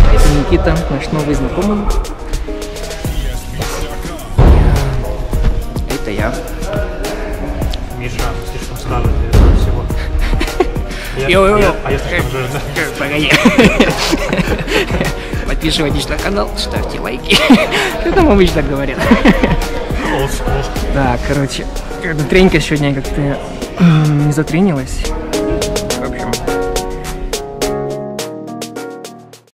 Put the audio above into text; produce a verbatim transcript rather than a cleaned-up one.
Это Никита, наш новый знакомый. Это я. Миша, слишком старый для этого всего. Я, Йо-йо-йо. я, а я слишком жирный. Погоди. Подписывайтесь на канал, ставьте лайки. Что там обычно говорят? Да, короче, тренька сегодня как-то не затренилась.